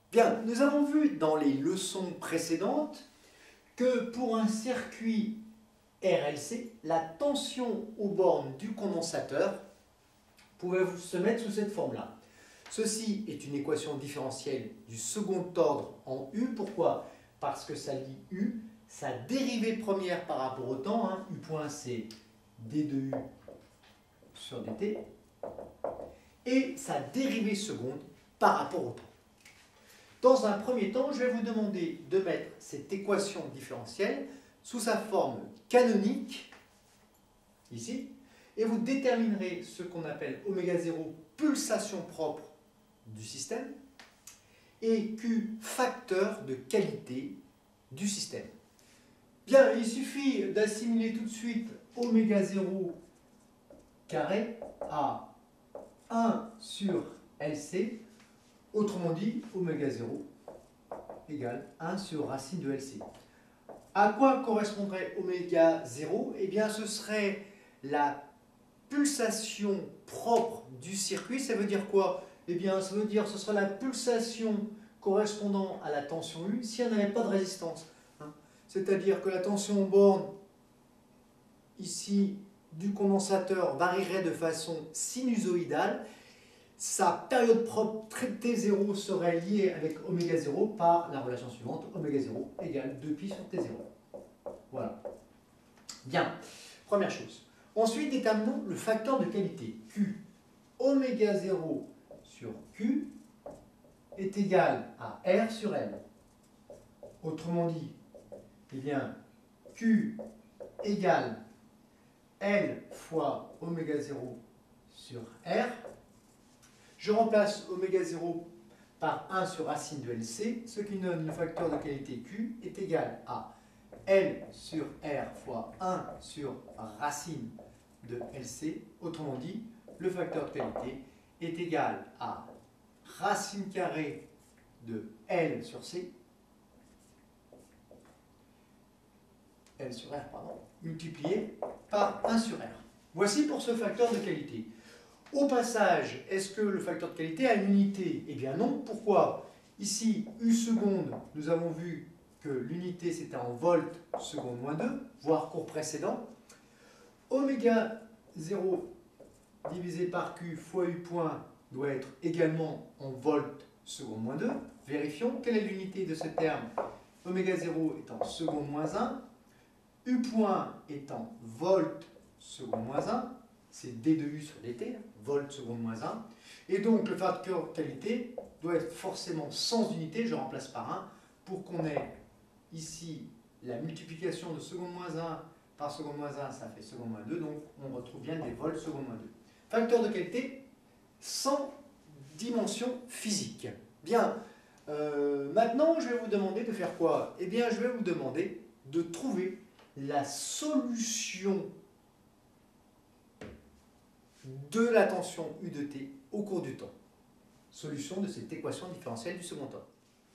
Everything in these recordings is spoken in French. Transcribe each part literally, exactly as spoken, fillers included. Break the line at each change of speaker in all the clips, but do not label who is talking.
Bien, nous avons vu dans les leçons précédentes que pour un circuit R L C, la tension aux bornes du condensateur pouvait se mettre sous cette forme-là. Ceci est une équation différentielle du second ordre en U. Pourquoi? Parce que ça lie U, sa dérivée première par rapport au temps, hein, U point c'est d de U sur dt, et sa dérivée seconde par rapport au temps. Dans un premier temps, je vais vous demander de mettre cette équation différentielle sous sa forme canonique, ici, et vous déterminerez ce qu'on appelle oméga zéro, pulsation propre du système, et Q, facteur de qualité du système. Bien, il suffit d'assimiler tout de suite oméga zéro carré à un sur L C, autrement dit, oméga zéro égale un sur racine de L C. À quoi correspondrait oméga zéro? Eh bien, ce serait la pulsation propre du circuit. Ça veut dire quoi? Eh bien, ça veut dire que ce sera la pulsation correspondant à la tension U si elle n'avait pas de résistance. Hein. C'est-à-dire que la tension borne, ici, du condensateur varierait de façon sinusoïdale. Sa période propre T zéro serait liée avec oméga zéro par la relation suivante, oméga zéro égale deux pi sur T zéro. Voilà. Bien, première chose. Ensuite, déterminons le facteur de qualité. Q, oméga zéro sur Q est égal à R sur L. Autrement dit, eh bien, Q égale L fois oméga zéro sur R. Je remplace oméga zéro par un sur racine de L C, ce qui donne le facteur de qualité Q est égal à L sur R fois un sur racine de L C. Autrement dit, le facteur de qualité est égal à racine carrée de L sur C, L sur R, pardon, multiplié par un sur R. Voici pour ce facteur de qualité. Au passage, est-ce que le facteur de qualité a une unité? Eh bien non. Pourquoi? Ici, U seconde, nous avons vu que l'unité c'était en volts seconde moins deux, voire cours précédent. Oméga zéro divisé par Q fois U point doit être également en volts seconde moins deux. Vérifions. Quelle est l'unité de ce terme? Oméga zéro étant seconde moins un, U point étant volts seconde moins un, c'est d de U sur dt, volt seconde moins un. Et donc, le facteur de qualité doit être forcément sans unité, je remplace par un, pour qu'on ait ici la multiplication de seconde moins un par seconde moins un, ça fait seconde moins deux, donc on retrouve bien des volts seconde moins deux. Facteur de qualité sans dimension physique. Bien, euh, maintenant, je vais vous demander de faire quoi? Eh bien, je vais vous demander de trouver la solution de la tension U de T au cours du temps. Solution de cette équation différentielle du second ordre.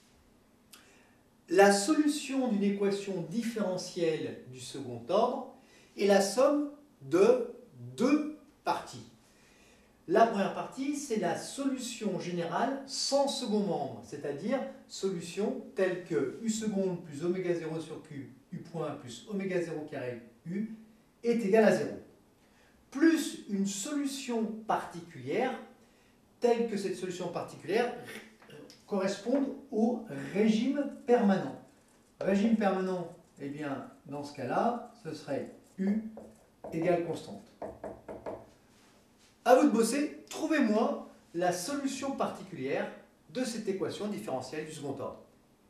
La solution d'une équation différentielle du second ordre est la somme de deux parties. La première partie, c'est la solution générale sans second membre, c'est-à-dire solution telle que U seconde plus oméga zéro sur Q, U point plus oméga zéro carré U est égal à zéro. Plus une solution particulière, telle que cette solution particulière corresponde au régime permanent. Régime permanent, eh bien, dans ce cas-là, ce serait U égale constante. À vous de bosser, trouvez-moi la solution particulière de cette équation différentielle du second ordre.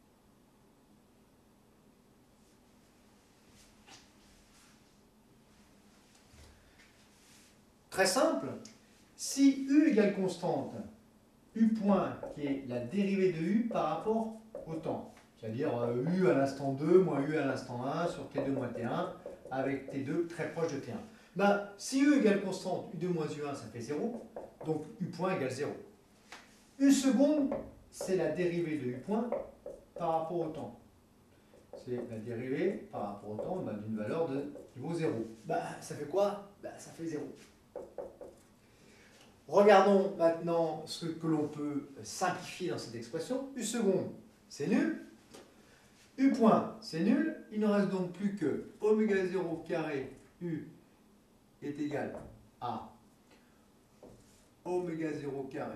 Très simple, si U égale constante, U point qui est la dérivée de U par rapport au temps, c'est-à-dire U à l'instant deux moins U à l'instant un sur T deux moins T un avec T deux très proche de T un. Ben, si U égale constante, U deux moins U un ça fait zéro, donc U point égale zéro. U seconde, c'est la dérivée de U point par rapport au temps. C'est la dérivée par rapport au temps ben, d'une valeur de niveau zéro. Ben, ça fait quoi? Ben, ça fait zéro. regardons maintenant ce que l'on peut simplifier dans cette expression. U seconde, c'est nul. U point, c'est nul. Il ne reste donc plus que oméga zéro carré U est égal à oméga zéro carré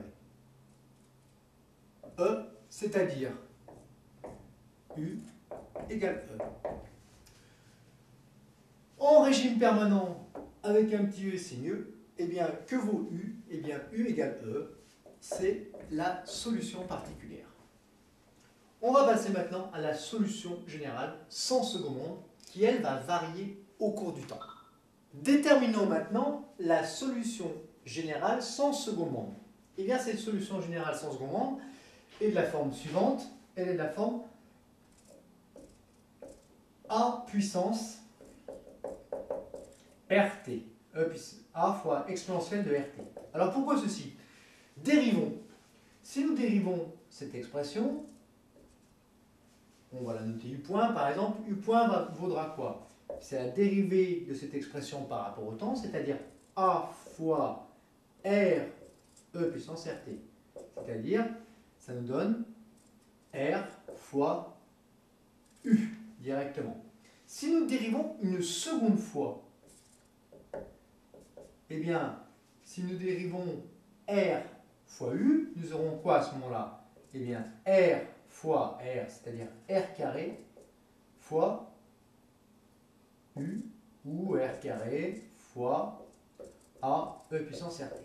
E, c'est-à-dire U égale E. En régime permanent, avec un petit E, c'est mieux. Eh bien, que vaut U? Eh bien, U égale E, c'est la solution particulière. On va passer maintenant à la solution générale sans second monde, qui elle va varier au cours du temps. Déterminons maintenant la solution générale sans second monde. Eh bien, cette solution générale sans second monde est de la forme suivante. Elle est de la forme A puissance R T. E A fois exponentielle de R T. Alors pourquoi ceci? Dérivons. Si nous dérivons cette expression, on va la noter U point par exemple. U point va, vaudra quoi? C'est la dérivée de cette expression par rapport au temps, c'est-à-dire A fois R E puissance R T. C'est-à-dire, ça nous donne R fois U directement. Si nous dérivons une seconde fois, eh bien, si nous dérivons R fois U, nous aurons quoi à ce moment-là? Eh bien, R fois R, c'est-à-dire R carré, fois U, ou R carré, fois A, E puissance R T.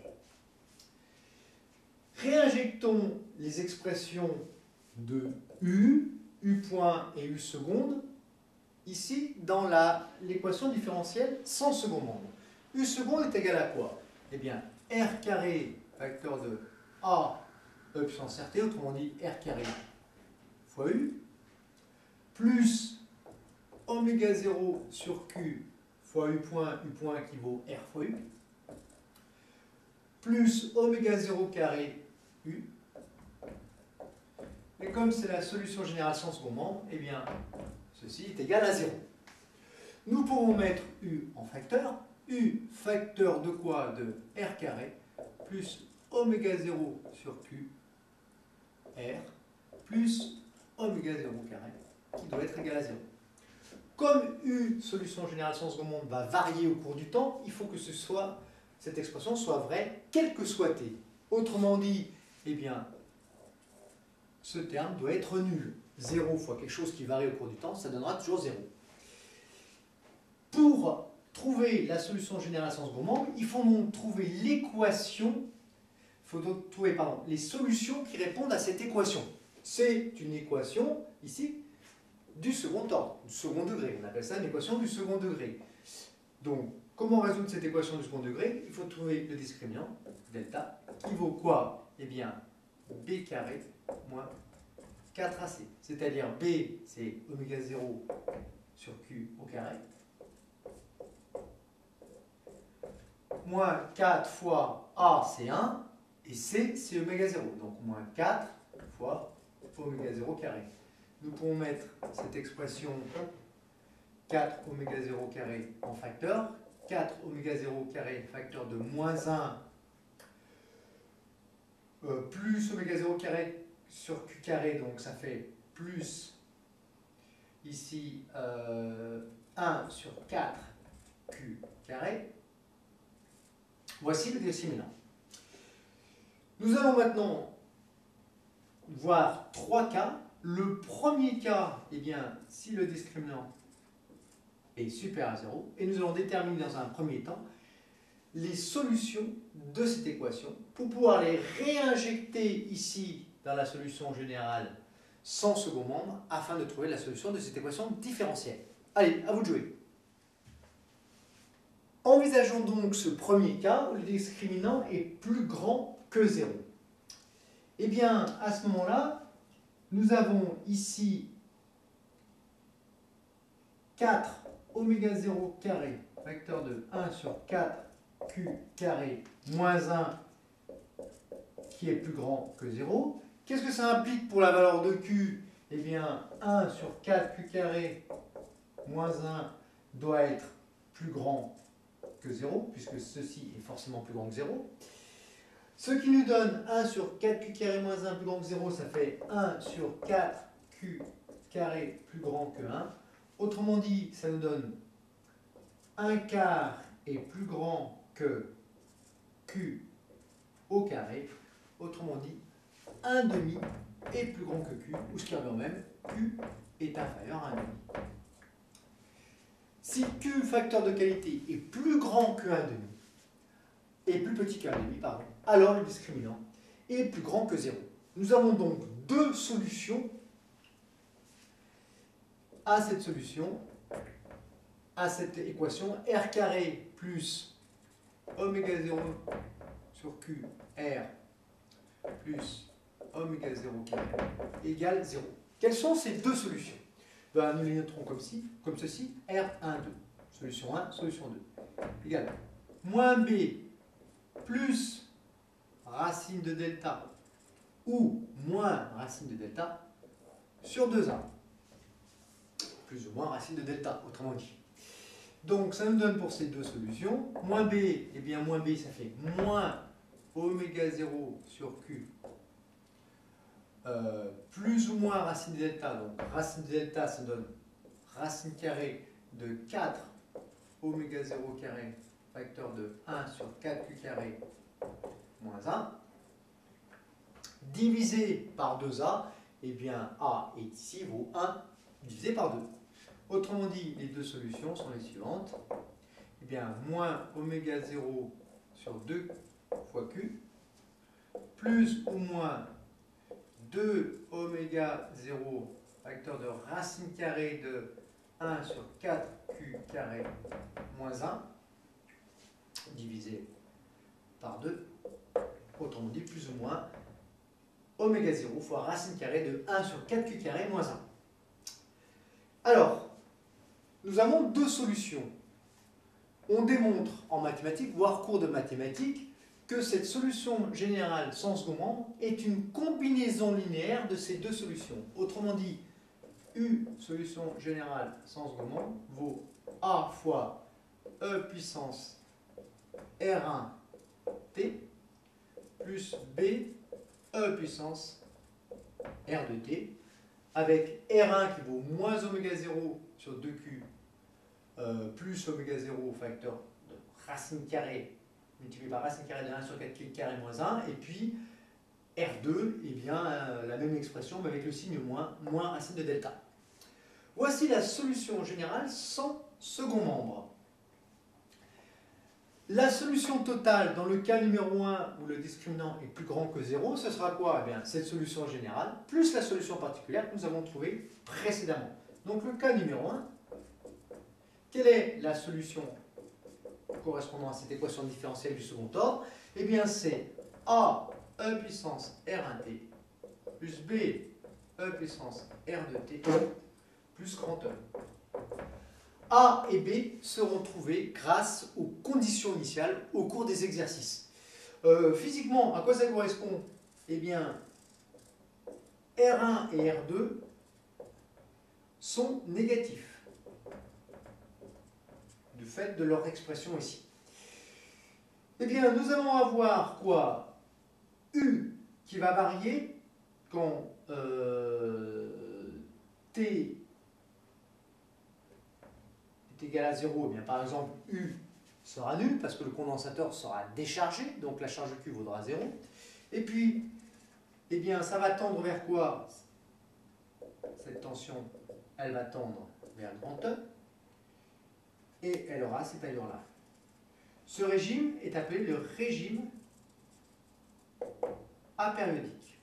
Réinjectons les expressions de U, U point et U seconde, ici, dans l'équation différentielle sans second monde. U seconde est égal à quoi? Eh bien, R carré, facteur de A, E puissance R T, autrement dit R carré fois U, plus oméga zéro sur Q fois U point, U point qui vaut R fois U, plus oméga zéro carré U. Et comme c'est la solution générale sans second membre, eh bien, ceci est égal à zéro. Nous pouvons mettre U en facteur. U facteur de quoi? De R carré plus oméga zéro sur Q R plus oméga zéro carré qui doit être égal à zéro. Comme U, solution générale sans second monde, va varier au cours du temps, il faut que ce soit, cette expression soit vraie, quel que soit T. Autrement dit, eh bien, ce terme doit être nul. zéro fois quelque chose qui varie au cours du temps, ça donnera toujours zéro. Pour trouver la solution générale sans second membre, il faut donc trouver l'équation, il faut donc trouver pardon, les solutions qui répondent à cette équation. C'est une équation, ici, du second ordre, du second degré. On appelle ça une équation du second degré. Donc, comment résoudre cette équation du second degré? Il faut trouver le discriminant, delta, qui vaut quoi? Eh bien, B carré moins quatre A C. C'est-à-dire B, c'est oméga zéro sur Q au carré, moins quatre fois A, c'est un, et C, c'est oméga zéro. Donc, moins quatre fois oméga zéro carré. Nous pouvons mettre cette expression quatre oméga zéro carré en facteur. quatre oméga zéro carré facteur de moins un euh, plus oméga zéro carré sur Q carré, donc ça fait plus ici euh, un sur quatre Q carré. Voici le discriminant. Nous allons maintenant voir trois cas. Le premier cas, eh bien, si le discriminant est supérieur à zéro, et nous allons déterminer dans un premier temps les solutions de cette équation pour pouvoir les réinjecter ici dans la solution générale sans second membre afin de trouver la solution de cette équation différentielle. Allez, à vous de jouer. Envisageons donc ce premier cas où le discriminant est plus grand que zéro. Eh bien, à ce moment-là, nous avons ici quatre oméga zéro carré, facteur de un sur quatre Q carré moins un qui est plus grand que zéro. Qu'est-ce que ça implique pour la valeur de Q? Eh bien, un sur quatre Q carré moins un doit être plus grand que zéro, puisque ceci est forcément plus grand que zéro. Ce qui nous donne un sur quatre q carré moins un plus grand que zéro, ça fait un sur quatre q carré plus grand que un. Autrement dit, ça nous donne un quart est plus grand que q au carré. Autrement dit, un demi est plus grand que q, ou ce qui revient même, q est inférieur à un demi. Si q, facteur de qualité, est plus grand que un demi, et plus petit qu'un demi, pardon, alors le discriminant est plus grand que zéro. Nous avons donc deux solutions à cette solution, à cette équation, r carré plus oméga zéro sur q, r plus oméga zéro carré égale zéro. Quelles sont ces deux solutions? Ben, nous les noterons comme, ci, comme ceci, R un, deux. Solution un, solution deux. Égale moins B plus racine de delta ou moins racine de delta sur deux A. Plus ou moins racine de delta, autrement dit. Donc, ça nous donne pour ces deux solutions, moins B, et bien moins B, ça fait moins oméga zéro sur Q, euh, plus ou moins racine de delta. Donc, racine de delta, ça donne racine carrée de quatre oméga zéro carré, facteur de un sur quatre Q carré moins un, divisé par deux A, et bien A est ici, vaut un divisé par deux. Autrement dit, les deux solutions sont les suivantes. Eh bien, moins oméga zéro sur deux fois Q, plus ou moins deux oméga zéro, facteur de racine carrée de un sur quatre Q carré moins un, divisé par deux. Autrement dit, plus ou moins oméga zéro fois racine carrée de un sur quatre Q carré moins un. Alors, nous avons deux solutions. On démontre en mathématiques, voire cours de mathématiques, que cette solution générale sans second membre est une combinaison linéaire de ces deux solutions. Autrement dit, U, solution générale sans second membre, vaut A fois E puissance R un T plus B E puissance R deux T, avec R un qui vaut moins oméga zéro sur deux Q euh, plus oméga zéro facteur de racine carrée multiplié par racine carrée de un sur quatre Q carré moins un, et puis R deux, eh bien, euh, la même expression mais avec le signe moins, moins racine de delta. Voici la solution générale sans second membre. La solution totale dans le cas numéro un où le discriminant est plus grand que zéro, ce sera quoi? Eh bien, cette solution générale plus la solution particulière que nous avons trouvée précédemment. Donc le cas numéro un, quelle est la solution correspondant à cette équation différentielle du second ordre? Eh bien, c'est A E puissance R un T plus B E puissance R deux T plus grand E. A et B seront trouvés grâce aux conditions initiales au cours des exercices. Euh, physiquement, à quoi ça correspond? Eh bien, R un et R deux sont négatifs du fait de leur expression ici. Eh bien, nous allons avoir quoi? U qui va varier quand euh, T est égal à zéro. Eh bien, par exemple, U sera nul parce que le condensateur sera déchargé, donc la charge Q vaudra zéro. Et puis, eh bien, ça va tendre vers quoi? Cette tension, elle va tendre vers grand E. Et elle aura cette allure-là. Ce régime est appelé le régime apériodique.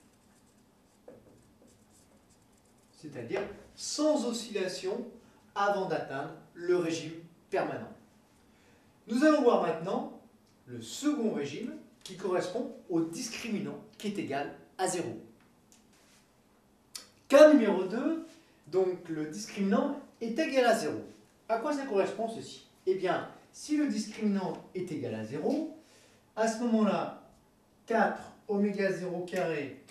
C'est-à-dire sans oscillation avant d'atteindre le régime permanent. Nous allons voir maintenant le second régime qui correspond au discriminant qui est égal à zéro. Cas numéro deux, donc le discriminant est égal à zéro. À quoi ça correspond ceci? Eh bien, si le discriminant est égal à zéro, à ce moment-là, quatre oméga zéro carré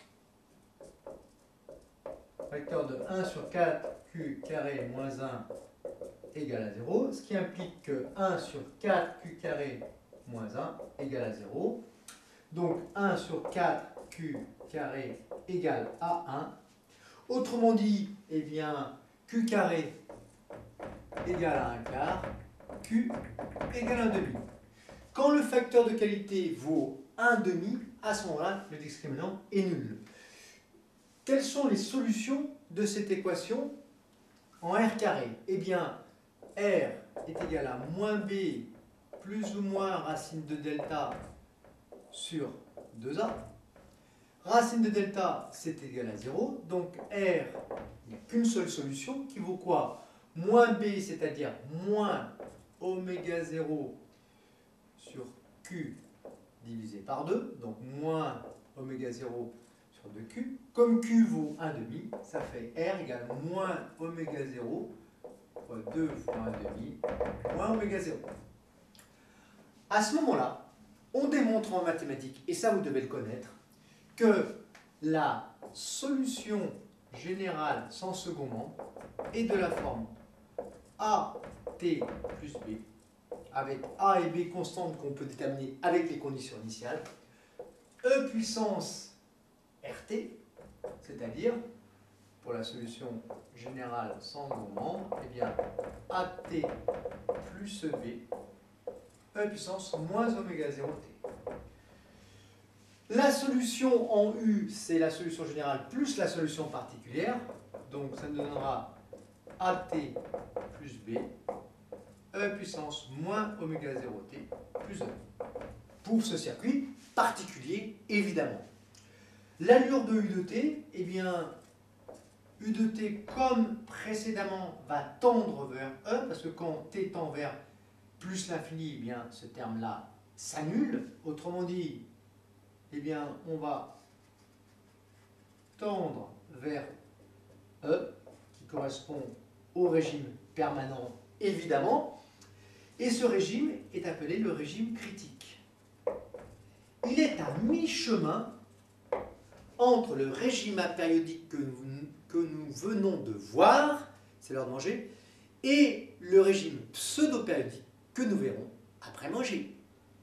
facteur de un sur quatre Q carré moins un égale à zéro, ce qui implique que un sur quatre Q carré moins un égale à zéro. Donc un sur quatre Q carré égale à un. Autrement dit, eh bien, Q carré égale à un quart, Q égale un demi. Quand le facteur de qualité vaut un demi, à ce moment-là, le discriminant est nul. Quelles sont les solutions de cette équation en R carré? Eh bien, R est égal à moins B plus ou moins racine de delta sur deux A. Racine de delta, c'est égal à zéro. Donc R, il n'y a qu'une seule solution qui vaut quoi? Moins B, c'est-à-dire moins oméga zéro sur Q divisé par deux. Donc moins oméga zéro sur deux Q. Comme Q vaut un demi, ça fait R égale moins oméga zéro fois deux fois un demi moins oméga zéro. À ce moment-là, on démontre en mathématiques, et ça vous devez le connaître, que la solution générale sans second membre est de la forme A T plus B, avec A et B constantes qu'on peut déterminer avec les conditions initiales, E puissance R T, c'est-à-dire, pour la solution générale sans second membre, eh bien A T plus B, E puissance moins oméga zéro T. La solution en U, c'est la solution générale plus la solution particulière. Donc ça nous donnera A T plus B, E puissance moins oméga zéro T plus E. Pour ce circuit particulier, évidemment. L'allure de U de T, eh bien, U de T, comme précédemment, va tendre vers E, parce que quand T tend vers plus l'infini, eh bien, ce terme-là s'annule. Autrement dit, eh bien, on va tendre vers E, qui correspond au régime permanent, évidemment. Et ce régime est appelé le régime critique. Il est à mi-chemin entre le régime apériodique que nous, que nous venons de voir, c'est l'heure de manger, et le régime pseudo-périodique que nous verrons après manger.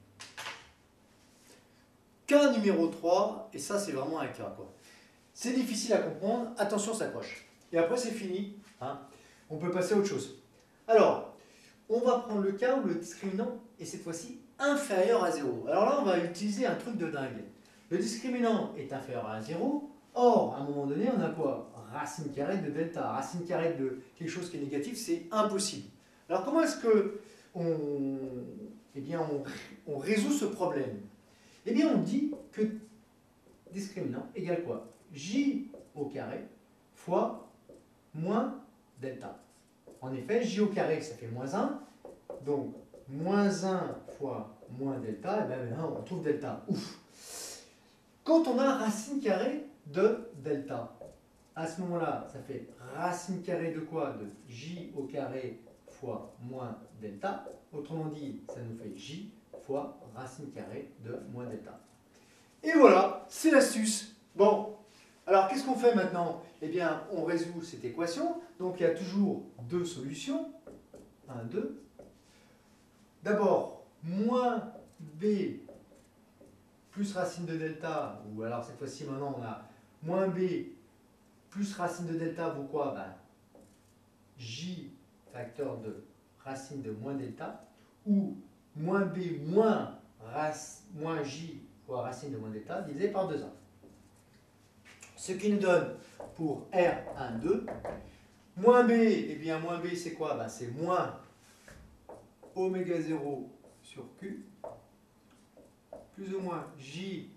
Cas numéro trois, et ça c'est vraiment un cas, quoi. C'est difficile à comprendre, attention, ça coche. Et après c'est fini, hein. On peut passer à autre chose. Alors, on va prendre le cas où le discriminant est cette fois-ci inférieur à zéro. Alors là, on va utiliser un truc de dingue. Le discriminant est inférieur à zéro, or, à un moment donné, on a quoi? Racine carrée de delta. Racine carrée de quelque chose qui est négatif, c'est impossible. Alors comment est-ce que on, eh bien, on, on résout ce problème? Eh bien, on dit que discriminant égale quoi? J au carré fois moins delta. En effet, J au carré, ça fait moins un. Donc, moins un fois moins delta, et bien maintenant, on trouve delta. Ouf! Quand on a racine carrée de delta, à ce moment-là, ça fait racine carrée de quoi? De J au carré fois moins delta. Autrement dit, ça nous fait J fois racine carrée de moins delta. Et voilà, c'est l'astuce. Bon, alors qu'est-ce qu'on fait maintenant? Eh bien, on résout cette équation. Donc, il y a toujours deux solutions. un, deux. D'abord, moins B plus racine de delta, ou alors cette fois-ci, maintenant, on a moins B plus racine de delta vaut quoi? Ben, J facteur de racine de moins delta, ou moins B moins, moins J fois racine de moins delta divisé par deux A. Ce qui nous donne pour R un, deux, moins B, eh bien moins B c'est quoi? Ben, c'est moins oméga zéro sur Q, plus ou moins J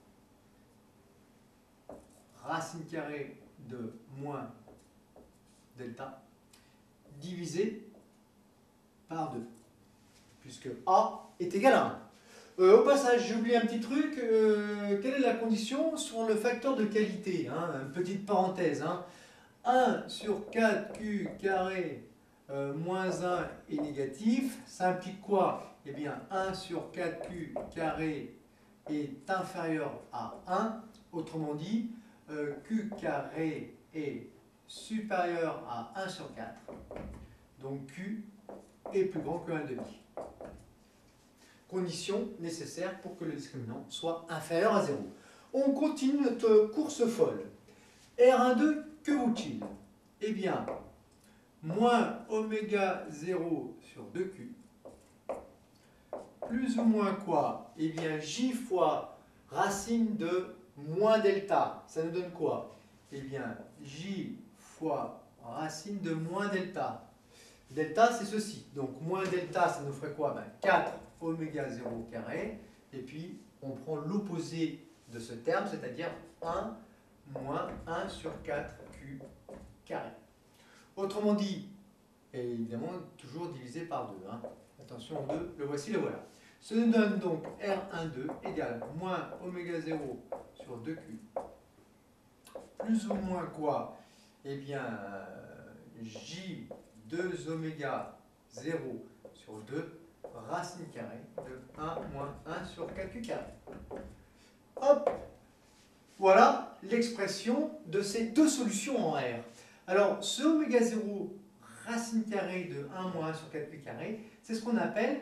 racine carrée de moins delta, divisé par deux, puisque A est égal à un. Euh, au passage, j'ai oublié un petit truc. Euh, quelle est la condition sur le facteur de qualité, hein, une petite parenthèse. Hein. un sur quatre Q carré euh, moins un est négatif. Ça implique quoi? Eh bien, un sur quatre Q carré est inférieur à un. Autrement dit, euh, Q carré est supérieur à un sur quatre. Donc Q est plus grand que un demi. conditions nécessaires pour que le discriminant soit inférieur à zéro. On continue notre course folle. R un deux, que vaut-il? Eh bien, moins oméga zéro sur deux Q, plus ou moins quoi? Eh bien, J fois racine de moins delta. Ça nous donne quoi? Eh bien, J fois racine de moins delta. Delta, c'est ceci. Donc, moins delta, ça nous ferait quoi? Ben, quatre oméga zéro carré. Et puis, on prend l'opposé de ce terme, c'est-à-dire un moins un sur quatre Q carré. Autrement dit, et évidemment, toujours divisé par deux. Hein. Attention, deux, le voici, le voilà. Ça nous donne donc R un deux égale moins oméga zéro sur deux Q. Plus ou moins quoi? Eh bien, J deux oméga zéro sur deux racine carrée de un moins un sur quatre Q carré. Hop! Voilà l'expression de ces deux solutions en R. Alors, ce oméga zéro racine carrée de un moins un sur quatre Q carré, c'est ce qu'on appelle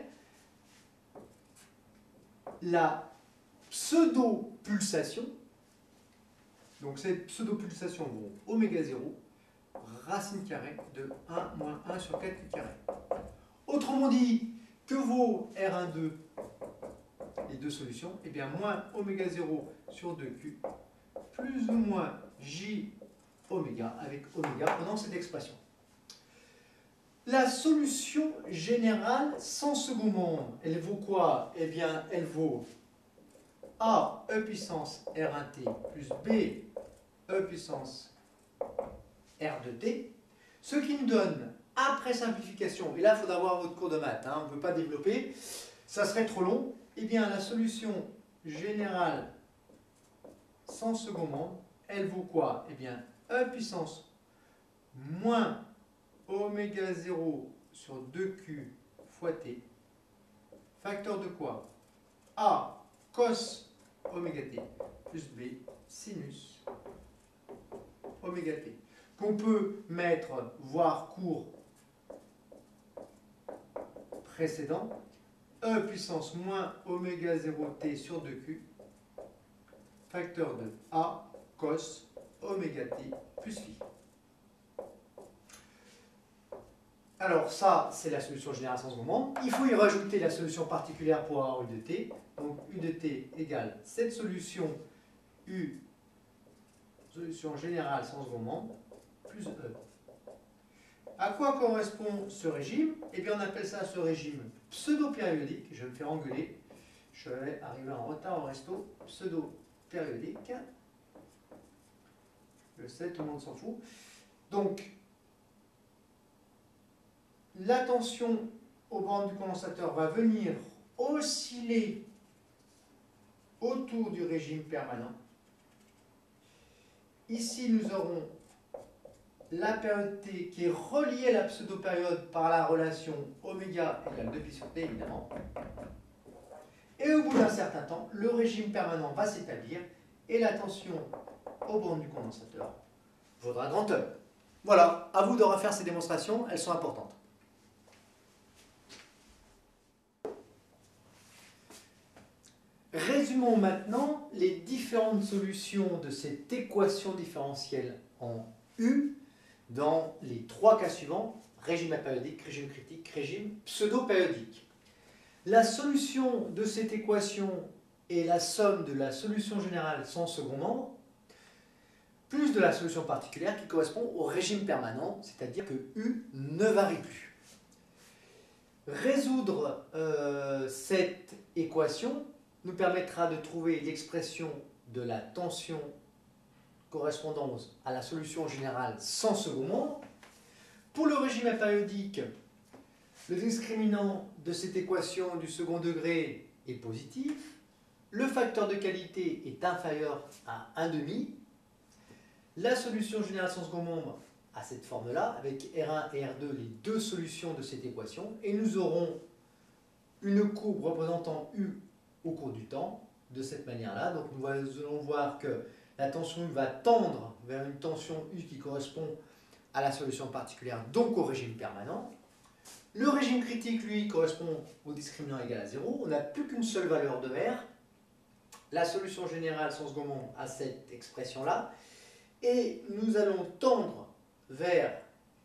la pseudo-pulsation. Donc, cette pseudo-pulsation vaut oméga zéro racine carrée de un moins un sur quatre Q carré. Autrement dit, que vaut R un deux, les deux solutions? Eh bien, moins oméga zéro sur deux Q, plus ou moins J oméga, avec oméga pendant cette expression. La solution générale sans second membre, elle vaut quoi? Eh bien, elle vaut A e puissance R un T plus B e puissance R deux T, ce qui nous donne, après simplification, et là il faudra voir votre cours de maths, hein, on ne peut pas développer, ça serait trop long, eh bien la solution générale sans second membre, elle vaut quoi? Eh bien E puissance moins oméga zéro sur deux Q fois T, facteur de quoi? A cos oméga T plus B sinus oméga T, qu'on peut mettre, voire cours précédent, E puissance moins oméga zéro T sur deux Q, facteur de A cos oméga T plus phi. Alors ça, c'est la solution générale sans second membre. Il faut y rajouter la solution particulière pour avoir U de T. Donc U de T égale cette solution U, solution générale sans second membre, plus E. À quoi correspond ce régime? Eh bien, on appelle ça ce régime pseudo-périodique. Je vais me faire engueuler. Je vais arriver en retard au resto. Pseudo-périodique. Je sais, tout le monde s'en fout. Donc, la tension aux bornes du condensateur va venir osciller autour du régime permanent. Ici, nous aurons la période T qui est reliée à la pseudo-période par la relation oméga égale deux pi sur T, évidemment. Et au bout d'un certain temps, le régime permanent va s'établir et la tension aux bornes du condensateur vaudra grand E. Voilà, à vous de refaire ces démonstrations, elles sont importantes. Résumons maintenant les différentes solutions de cette équation différentielle en U dans les trois cas suivants, régime apériodique, régime critique, régime pseudo-périodique. La solution de cette équation est la somme de la solution générale sans second membre, plus de la solution particulière qui correspond au régime permanent, c'est-à-dire que U ne varie plus. Résoudre euh, cette équation nous permettra de trouver l'expression de la tension correspondant à la solution générale sans second membre. Pour le régime apériodique, le discriminant de cette équation du second degré est positif, le facteur de qualité est inférieur à un demi, la solution générale sans second membre a cette forme-là, avec R un et R deux, les deux solutions de cette équation, et nous aurons une courbe représentant U au cours du temps, de cette manière-là. Donc nous allons voir que la tension U va tendre vers une tension U qui correspond à la solution particulière, donc au régime permanent. Le régime critique, lui, correspond au discriminant égal à zéro. On n'a plus qu'une seule valeur de R. La solution générale, son second membre, a cette expression-là. Et nous allons tendre vers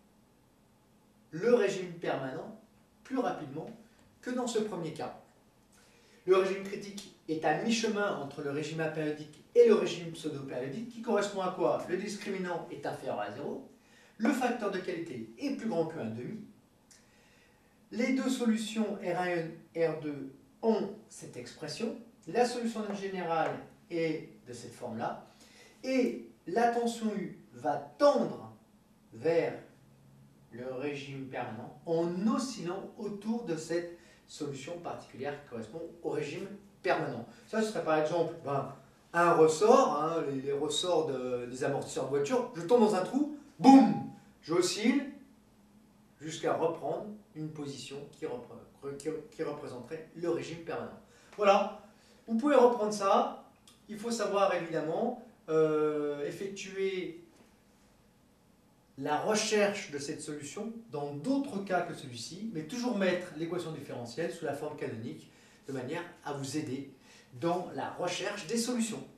le régime permanent plus rapidement que dans ce premier cas. Le régime critique est à mi-chemin entre le régime apériodique et le régime pseudo-périodique, qui correspond à quoi? Le discriminant est inférieur à zéro, le facteur de qualité est plus grand que un demi, les deux solutions R un et R deux ont cette expression, la solution générale est de cette forme-là, et la tension U va tendre vers le régime permanent en oscillant autour de cette solution particulière qui correspond au régime permanent. Ça, ce serait par exemple ben, un ressort, hein, les, les ressorts de, des amortisseurs de voiture. Je tombe dans un trou, boum, j'oscille jusqu'à reprendre une position qui, repré qui, qui représenterait le régime permanent. Voilà, vous pouvez reprendre ça. Il faut savoir évidemment euh, effectuer la recherche de cette solution dans d'autres cas que celui-ci, mais toujours mettre l'équation différentielle sous la forme canonique de manière à vous aider dans la recherche des solutions.